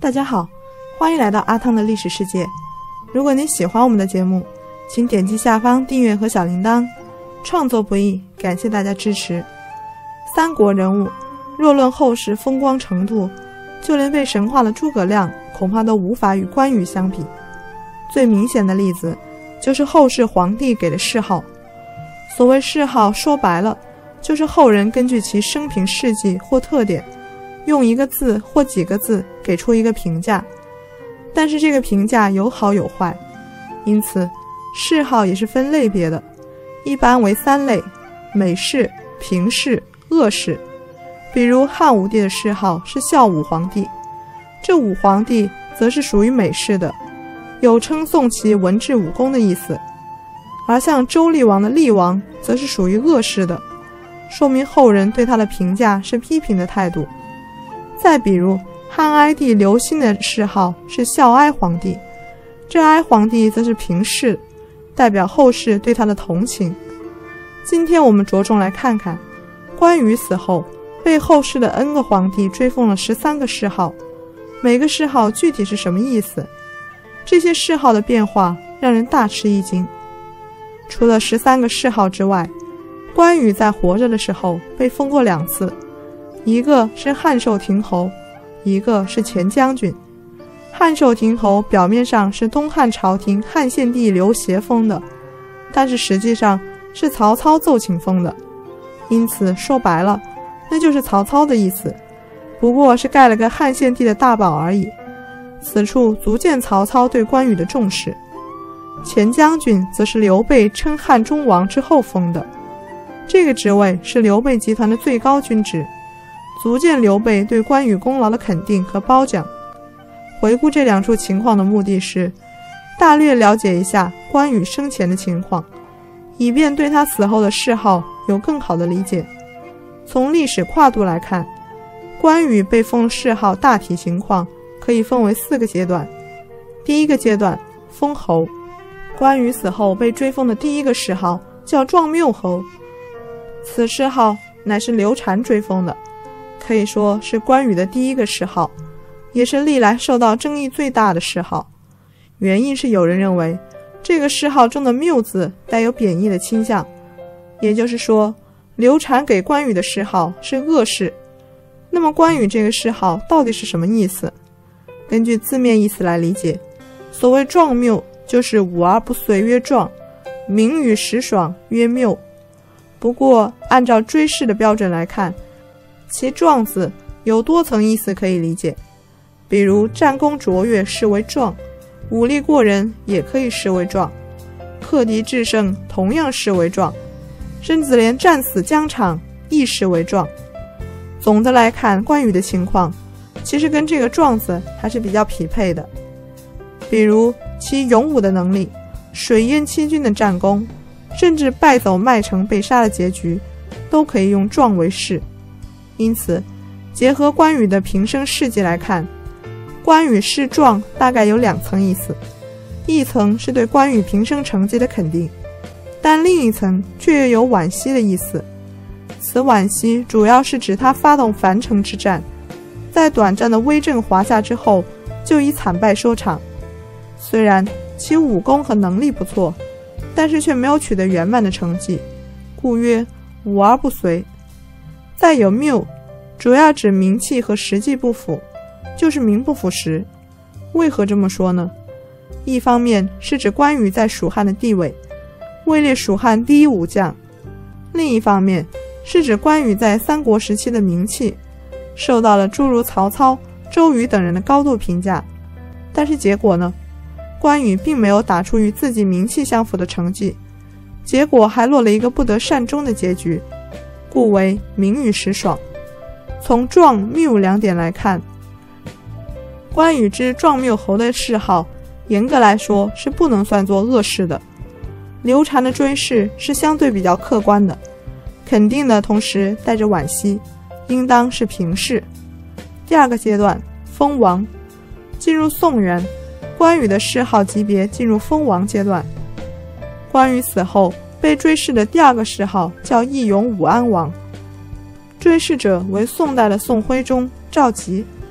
大家好，欢迎来到阿汤的历史世界。如果你喜欢我们的节目，请点击下方订阅和小铃铛。创作不易，感谢大家支持。三国人物若论后世风光程度，就连被神化的诸葛亮恐怕都无法与关羽相比。最明显的例子就是后世皇帝给的谥号。所谓谥号，说白了就是后人根据其生平事迹或特点，用一个字或几个字给出一个评价，但是这个评价有好有坏，因此谥号也是分类别的，一般为3类：美谥、平谥、恶谥。比如汉武帝的谥号是孝武皇帝，这武皇帝则是属于美谥的，有称颂其文治武功的意思。而像周厉王的厉王则是属于恶谥的，说明后人对他的评价是批评的态度。再比如汉哀帝刘欣的谥号是孝哀皇帝，这哀皇帝则是平谥，代表后世对他的同情。今天我们着重来看看关羽死后被后世的 N 个皇帝追封了13个谥号，每个谥号具体是什么意思？这些谥号的变化让人大吃一惊。除了13个谥号之外，关羽在活着的时候被封过2次，一个是汉寿亭侯，一个是前将军。汉寿亭侯表面上是东汉朝廷汉献帝刘协封的，但是实际上是曹操奏请封的，因此说白了那就是曹操的意思，不过是盖了个汉献帝的大宝而已。此处足见曹操对关羽的重视。前将军则是刘备称汉中王之后封的，这个职位是刘备集团的最高军职，足见刘备对关羽功劳的肯定和褒奖。回顾这2处情况的目的是大略了解一下关羽生前的情况，以便对他死后的谥号有更好的理解。从历史跨度来看，关羽被封谥号大体情况可以分为4个阶段。第一个阶段，封侯。关羽死后被追封的第一个谥号叫壮缪侯，此谥号乃是刘禅追封的，可以说是关羽的第一个谥号，也是历来受到争议最大的谥号。原因是有人认为这个谥号中的缪字带有贬义的倾向，也就是说刘禅给关羽的谥号是恶谥。那么关羽这个谥号到底是什么意思？根据字面意思来理解，所谓壮缪就是武而不随曰壮，名与时爽曰缪。不过按照追谥的标准来看，其壮字有多层意思可以理解，比如战功卓越视为壮，武力过人也可以视为壮，克敌制胜同样视为壮，甚至连战死疆场亦视为壮。总的来看，关羽的情况其实跟这个壮字还是比较匹配的，比如其勇武的能力、水淹七军的战功，甚至败走麦城被杀的结局，都可以用壮为谥。因此结合关羽的平生事迹来看，关羽谥壮大概有2层意思，一层是对关羽平生成绩的肯定，但另一层却又有惋惜的意思。此惋惜主要是指他发动樊城之战，在短暂的威震华夏之后就以惨败收场。虽然其武功和能力不错，但是却没有取得圆满的成绩，故曰武而不随。再有缪，主要指名气和实际不符，就是名不符实。为何这么说呢？一方面是指关羽在蜀汉的地位，位列蜀汉第一武将；另一方面是指关羽在三国时期的名气，受到了诸如曹操、周瑜等人的高度评价。但是结果呢？关羽并没有打出与自己名气相符的成绩，结果还落了一个不得善终的结局，故为名与时爽。从壮缪2点来看，关羽之壮缪侯的谥号严格来说是不能算作恶谥的。刘禅的追谥是相对比较客观的，肯定的同时带着惋惜，应当是平谥。第2个阶段，封王。进入宋元，关羽的谥号级别进入封王阶段。关羽死后被追谥的第2个谥号叫义勇武安王，追谥者为宋代的宋徽宗、赵佶。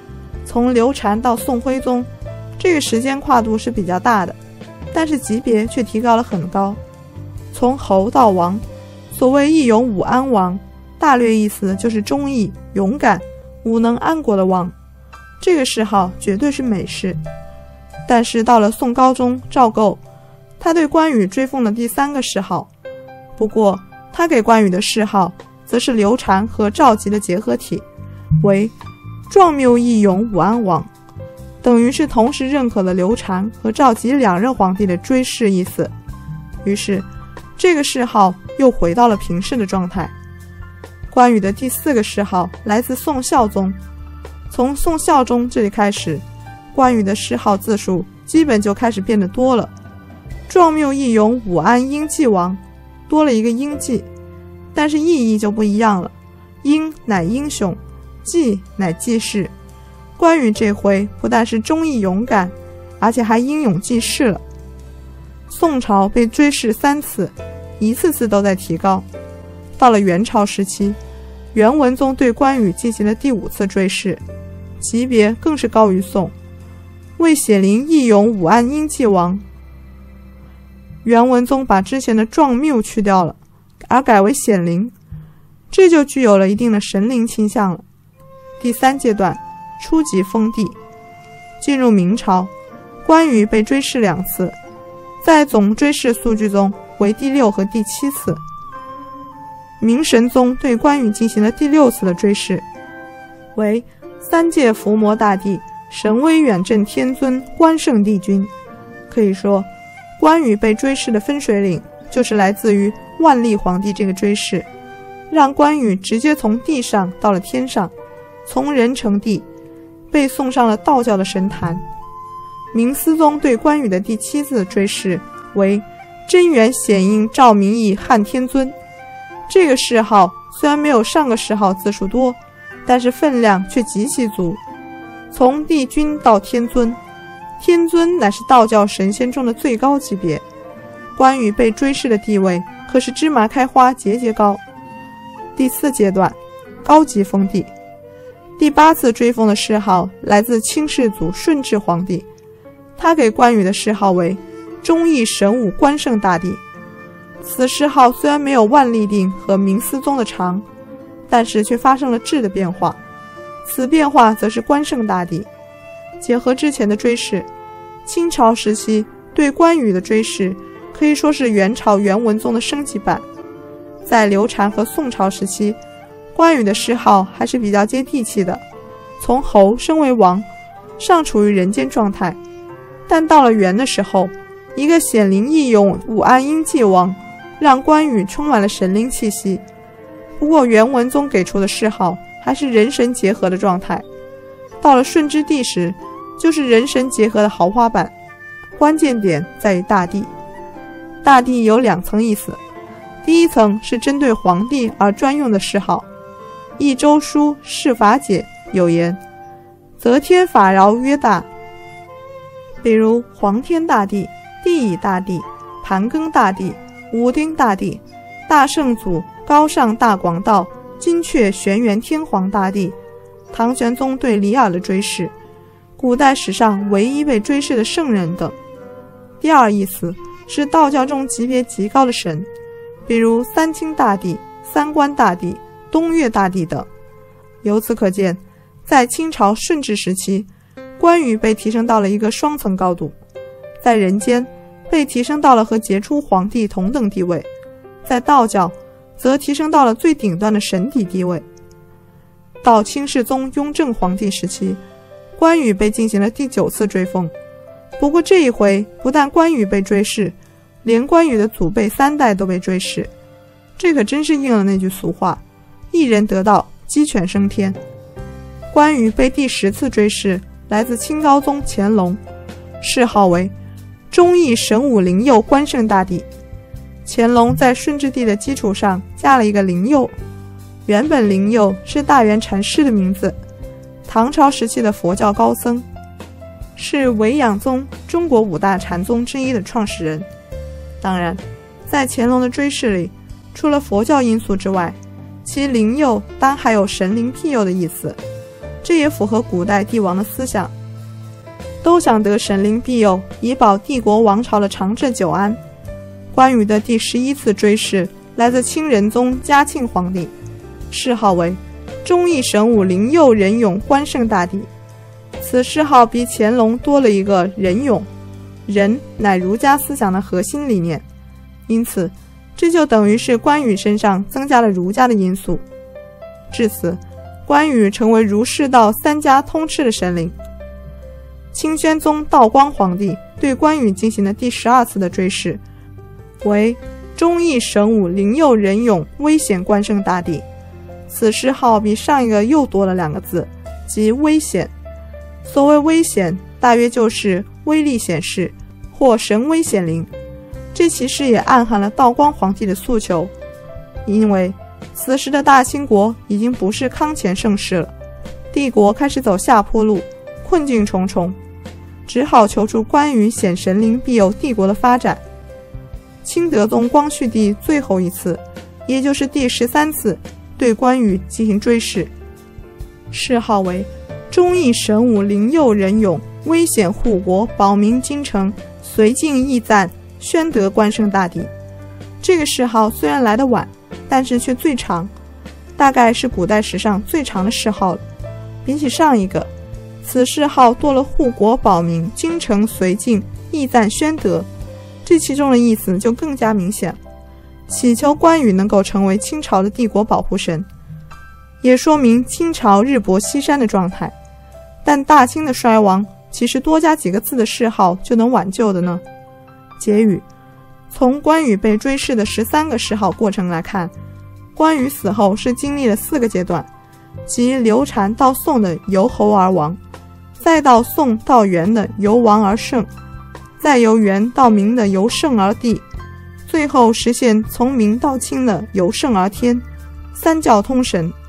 从刘禅到宋徽宗，这个时间跨度是比较大的，但是级别却提高了很高。从侯到王，所谓义勇武安王，大略意思就是忠义、勇敢、武能安国的王。这个谥号绝对是美事。但是到了宋高宗赵构，他对关羽追封了第3个谥号。不过他给关羽的谥号则是刘禅和赵佶的结合体，为壮谬义勇武安王，等于是同时认可了刘禅和赵佶2任皇帝的追谥意思。于是这个谥号又回到了平视的状态。关羽的第4个谥号来自宋孝宗，从宋孝宗这里开始，关羽的谥号字数基本就开始变得多了。壮谬义勇武安英济王，多了一个英济，但是意义就不一样了。英乃英雄，济乃济世。关羽这回不但是忠义勇敢，而且还英勇济世了。宋朝被追谥3次，一次次都在提高。到了元朝时期，元文宗对关羽进行了第5次追谥，级别更是高于宋，为显灵义勇武安英济王。元文宗把之前的壮谬去掉了，而改为显灵，这就具有了一定的神灵倾向了。第3阶段，初级封地。进入明朝，关羽被追谥2次，在总追谥数据中为第6和第7次。明神宗对关羽进行了第6次的追谥，为3届伏魔大帝、神威远镇天尊关圣帝君。可以说，关羽被追谥的分水岭就是来自于万历皇帝这个追谥，让关羽直接从地上到了天上，从人成帝，被送上了道教的神坛。明思宗对关羽的第7次追谥为真元显应赵明义汉天尊。这个谥号虽然没有上个谥号字数多，但是分量却极其足。从帝君到天尊，天尊乃是道教神仙中的最高级别，关羽被追谥的地位可是芝麻开花节节高。第4阶段，高级封地。第8次追封的谥号来自清世祖顺治皇帝，他给关羽的谥号为忠义神武关圣大帝。此谥号虽然没有万历帝和明思宗的长，但是却发生了质的变化，此变化则是关圣大帝。结合之前的追谥，清朝时期对关羽的追谥可以说是元朝元文宗的升级版。在刘禅和宋朝时期，关羽的谥号还是比较接地气的，从侯升为王，尚处于人间状态。但到了元的时候，一个显灵义勇武安英济王，让关羽充满了神灵气息。不过元文宗给出的谥号还是人神结合的状态，到了顺治帝时，就是人神结合的豪华版。关键点在于大帝。大帝有2层意思，第一层是针对皇帝而专用的谥号。一周书释法解有言，则天法饶曰大，比如皇天大帝、地乙大帝、盘庚大帝、武丁大帝、大圣祖、高尚大广道、金阙玄元天皇大帝。唐玄宗对李耳的追谥，古代史上唯一被追谥的圣人等。第2意思是道教中级别极高的神，比如三清大帝、三官大帝、东岳大帝等。由此可见，在清朝顺治时期，关羽被提升到了一个双层高度，在人间被提升到了和杰出皇帝同等地位，在道教则提升到了最顶端的神邸地位。到清世宗雍正皇帝时期，关羽被进行了第9次追封。不过这一回不但关羽被追谥，连关羽的祖辈3代都被追谥，这可真是应了那句俗话，一人得道，鸡犬升天。关羽被第10次追谥，来自清高宗乾隆，谥号为忠义神武灵佑关圣大帝。乾隆在顺治帝的基础上加了一个灵佑，原本灵佑是大圆禅师的名字，唐朝时期的佛教高僧，是维养宗中国5大禅宗之一的创始人。当然，在乾隆的追谥里，除了佛教因素之外，其灵佑当还有神灵庇佑的意思。 这也符合古代帝王的思想，都想得神灵庇佑，以保帝国王朝的长治久安。关羽的第11次追谥来自清仁宗嘉庆皇帝，谥号为忠义神武灵佑仁勇关圣大帝。此谥号比乾隆多了一个仁勇，仁乃儒家思想的核心理念，因此这就等于是关羽身上增加了儒家的因素。至此，关羽成为儒释道三家通吃的神灵。清宣宗道光皇帝对关羽进行的第12次的追谥为忠义神武灵佑仁勇危险关圣大帝。此谥号比上一个又多了2个字，即危险。所谓危险，大约就是威力显示或神威显灵。这其实也暗含了道光皇帝的诉求，因为此时的大清国已经不是康乾盛世了，帝国开始走下坡路，困境重重，只好求助关羽显神灵庇佑帝国的发展。清德宗光绪帝最后一次，也就是第13次对关羽进行追谥，谥号为忠义神武灵佑仁勇危险护国保民京城绥靖义赞宣德关圣大帝。这个谥号虽然来得晚，但是却最长，大概是古代史上最长的谥号了。比起上一个，此谥号多了护国保民京城绥靖义赞宣德，这其中的意思就更加明显，祈求关羽能够成为清朝的帝国保护神，也说明清朝日薄西山的状态。但大清的衰亡其实多加几个字的谥号就能挽救的呢？结语：从关羽被追谥的13个谥号过程来看，关羽死后是经历了4个阶段，即刘禅到宋的由侯而亡，再到宋到元的由王而盛，再由元到明的由盛而帝，最后实现从明到清的由盛而天，三教通神。